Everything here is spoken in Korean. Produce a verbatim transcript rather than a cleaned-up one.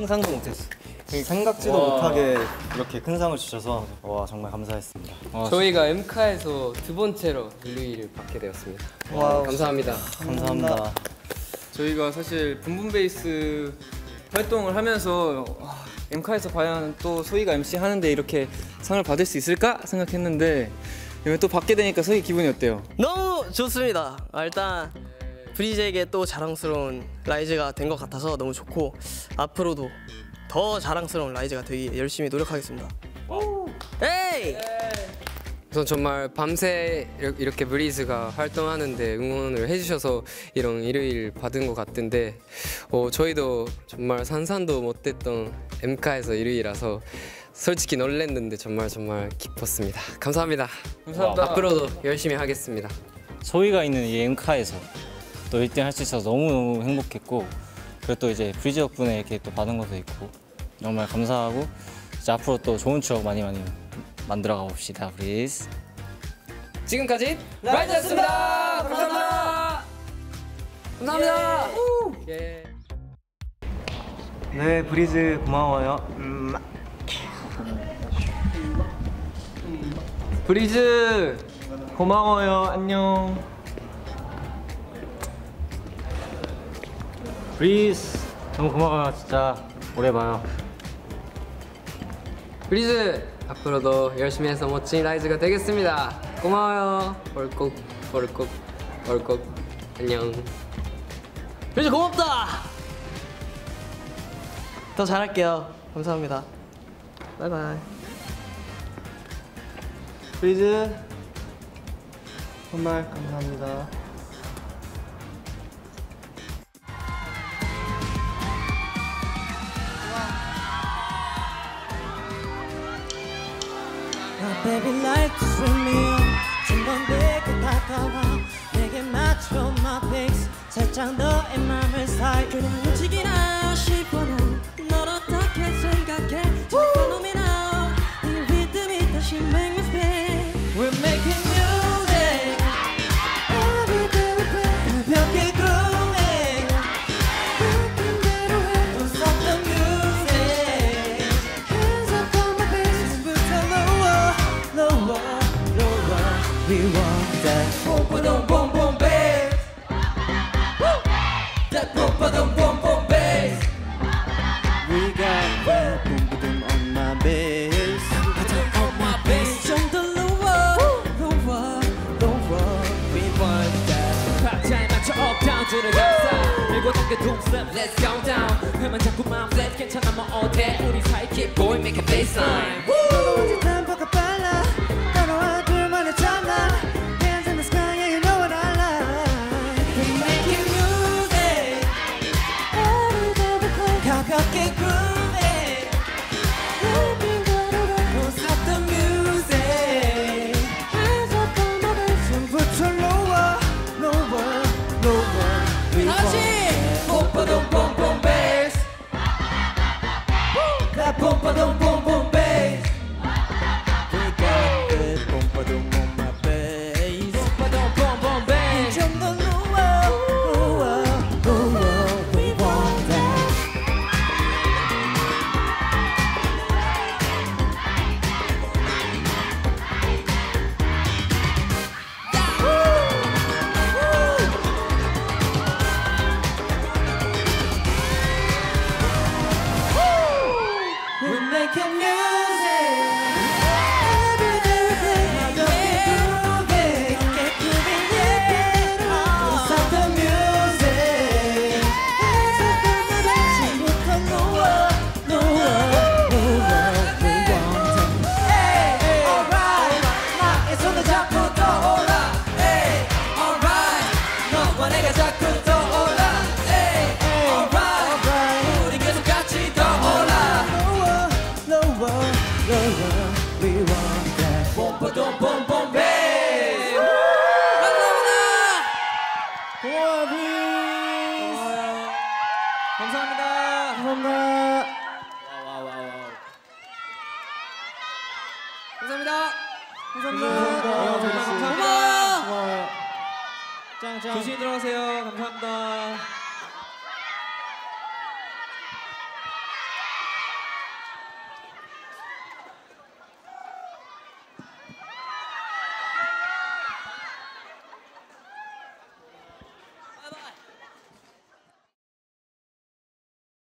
상상도 못했어. 생각지도 와. 못하게 이렇게 큰 상을 주셔서 와 정말 감사했습니다. 와, 저희가 엠카에서 두 번째로 일루이를 받게 되었습니다. 와, 감사합니다. 감사합니다. 저희가 사실 붐붐베이스 활동을 하면서 엠카에서 과연 또 소희가 엠씨 하는데 이렇게 상을 받을 수 있을까 생각했는데 이번에 또 받게 되니까 소희 기분이 어때요? 너무 좋습니다. 일단 브리즈에게 또 자랑스러운 라이즈가 된 것 같아서 너무 좋고 앞으로도 더 자랑스러운 라이즈가 되기 열심히 노력하겠습니다. 에이! 우선 정말 밤새 이렇게 브리즈가 활동하는데 응원을 해주셔서 이런 일요일 받은 것 같은데 어, 저희도 정말 상상도 못했던 엠카에서 일요일이라서 솔직히 놀랬는데 정말 정말 기뻤습니다. 감사합니다. 감사합니다. 앞으로도 열심히 하겠습니다. 소희가 있는 이 엠카에서 또 일 등 할 수 있어서 너무너무 행복했고 그리고 또 이제 브리즈 덕분에 이렇게 또 받은 것도 있고 정말 감사하고 이제 앞으로 또 좋은 추억 많이 많이 만들어가 봅시다. 브리즈. 지금까지 라이즈였습니다. 감사합니다. 감사합니다. 예. 예. 네, 브리즈 고마워요. 음. 브리즈 고마워요. 안녕. 브리즈 너무 고마워요. 진짜 오래 봐요. 브리즈 앞으로도 열심히 해서 멋진 라이즈가 되겠습니다. 고마워요. 벌컥 벌컥 벌컥 안녕. 브리즈 고맙다. 더 잘할게요. 감사합니다. 바이바이. 브리즈 정말 감사합니다. Baby like to swim me up 점점 내게 다가와 내게 맞춰 my pace 살짝 너의 맘을 살 그냥 움직이나 싶어 난 널 어떻게 생각해 잠깐 놈이 나와 이 리듬이 다시 make me spin We're making music Every day we play 가볍게 grooving 느낀 대로 해 Don't stop the music Hands up on my bass 부터 lower lower, lower. We want that boom, boom, boom, boom, bass. That boom, boom, boom, boom, bass. We got that boom, boom on my bass. On my bass. 좀 더 lower, lower, lower. We want that. 박자에 맞춰 up down 줄을 감싸. 일곱 단계 doom step, let's go down. 그만 자꾸만 flat 괜찮아 뭐 어때? 우리 사이 keep going, make a baseline. 너도 언제 템포가 빨라. 따라와 둘만의 장난. Hands in the sky, yeah you know what I like. We're making music. Every day we play. 가볍게 grooving. Don't stop the music. Hands up on my bass. 손부터 lower, lower, lower. We want that. Boom, boom, boom, boom, bass. That boom, boom, boom, boom, bass. 감사합니다. 감사합니다. 감사합니다. 감사합니다. 감사합니다. 고마워요. 짱짱. 조심히 들어가세요. 감사합니다.